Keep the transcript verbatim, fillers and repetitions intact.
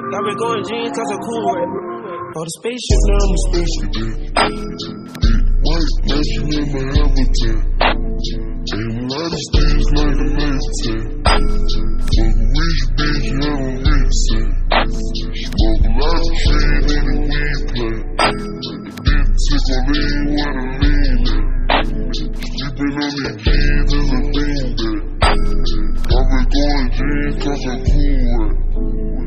I've been going jeans cause I'm cool with it. Oh, the spaceship, now I'm a spaceship. White magic in my habitat. Aim a lot of stage like a laser tag. Fuck a rich bitch, have a rich set. Smoke a lot of trees in the weed plant. Did tickle lean where the lean at. Sleeping on the keys is a beanbag. I've been going jeans cause I'm cool with it.